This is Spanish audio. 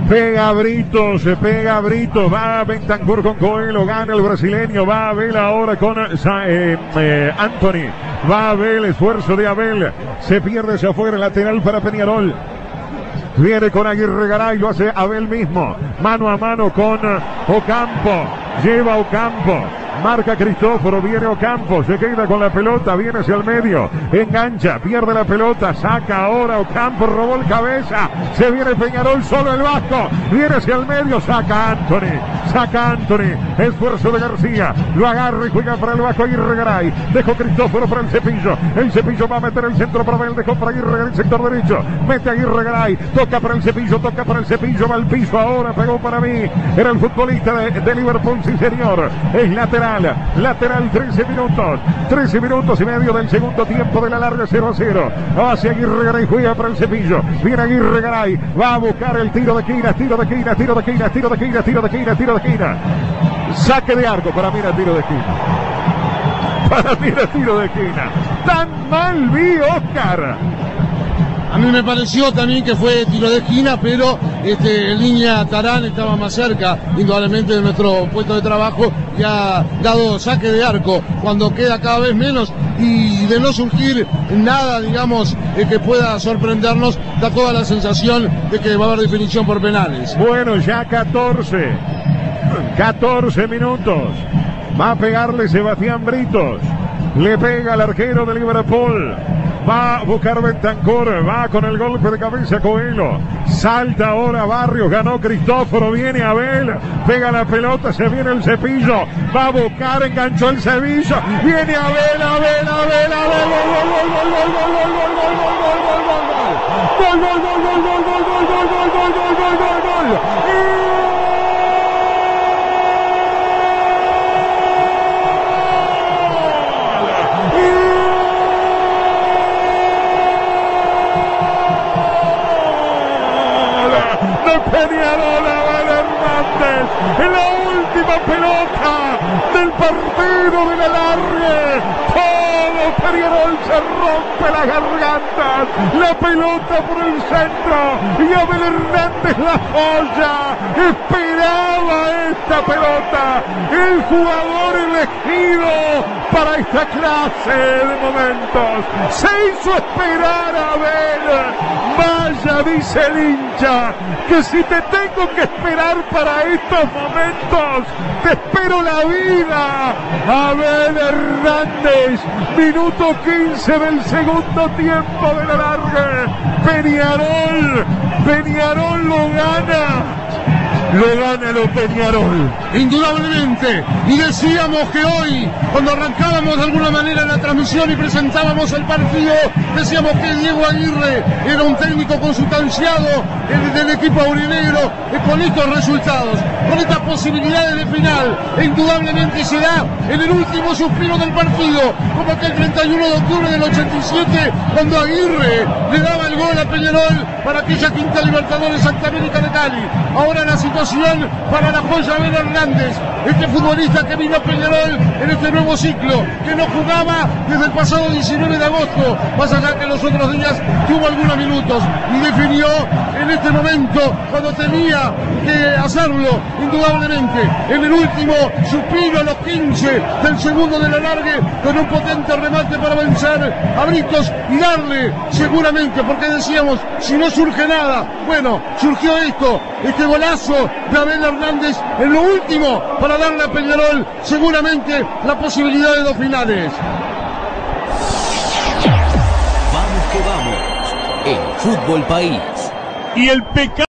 Pega Brito, va Bentancur con Coelho, gana el brasileño, va Abel ahora con Anthony, va Abel, esfuerzo de Abel, se pierde hacia afuera, lateral para Peñarol. Viene con Aguirre Garay, lo hace Abel mismo, mano a mano con Ocampo, lleva Ocampo. Marca Cristóforo, viene Ocampo, se queda con la pelota, viene hacia el medio, engancha, pierde la pelota, saca ahora Ocampo, robó el cabeza, se viene Peñarol, solo el Vasco, viene hacia el medio, saca Anthony, esfuerzo de García, lo agarra y juega para el Vasco Aguirre Garay, dejó Cristóforo para el Cepillo va a meter el centro para él, dejó para Aguirre Garay, sector derecho, mete Aguirre Garay, toca para el Cepillo, va al piso ahora, pegó para mí, era el futbolista de Liverpool, sí señor, es lateral 13 minutos y medio del segundo tiempo de la larga, 0-0, hacia Aguirre Garay, juega para el Cepillo, viene Aguirre Garay, va a buscar el tiro de esquina, saque de arco, para mí era tiro de esquina, tan mal vi Oscar. A mí me pareció también que fue tiro de esquina, pero en línea Tarán estaba más cerca, indudablemente, de nuestro puesto de trabajo, y ha dado saque de arco cuando queda cada vez menos, y de no surgir nada, digamos, que pueda sorprendernos, da toda la sensación de que va a haber definición por penales. Bueno, ya 14 minutos, va a pegarle Sebastián Britos, le pega al arquero de Liverpool. Va a buscar Bentancur, va con el golpe de cabeza Coelho, salta ahora Barrios, ganó Cristóforo, viene Abel, pega la pelota, se viene el Cepillo, va a buscar, enganchó el Cepillo, viene Abel, Peñarol, Abel Hernández, en la última pelota del partido del alargue, todo Peñarol se rompe las gargantas, la pelota por el centro y Abel Hernández la joya, esperaba esta pelota, el jugador elegido para esta clase de momentos, se hizo esperar a Abel. Vaya, dice el hincha, que si te tengo que esperar para estos momentos, te espero la vida. Abel Hernández, minuto 15 del segundo tiempo del alargue. Peñarol lo gana Peñarol. Indudablemente, y decíamos que hoy, cuando arrancábamos de alguna manera la transmisión y presentábamos el partido, decíamos que Diego Aguirre era un técnico consustanciado del equipo aurinegro, con estos resultados, con estas posibilidades de final, e indudablemente se da en el último suspiro del partido, como aquel 31 de octubre del 87, cuando Aguirre le daba el gol a Peñarol para aquella quinta Libertadores Santa América de Cali. Ahora la situación para la joya Abel Hernández, este futbolista que vino a Peñarol en este nuevo ciclo, que no jugaba desde el pasado 19 de agosto, más allá que los otros días tuvo algunos minutos, y definió en este momento cuando tenía que hacerlo, indudablemente, en el último suspiro, a los 15 del segundo del alargue, con un potente remate para vencer a Britos y darle, seguramente, porque decíamos, si no surge nada, bueno, surgió esto, este golazo de Abel Hernández en lo último para darle a Peñarol seguramente la posibilidad de dos finales. Vamos que vamos, en Fútbol País. Y el pecado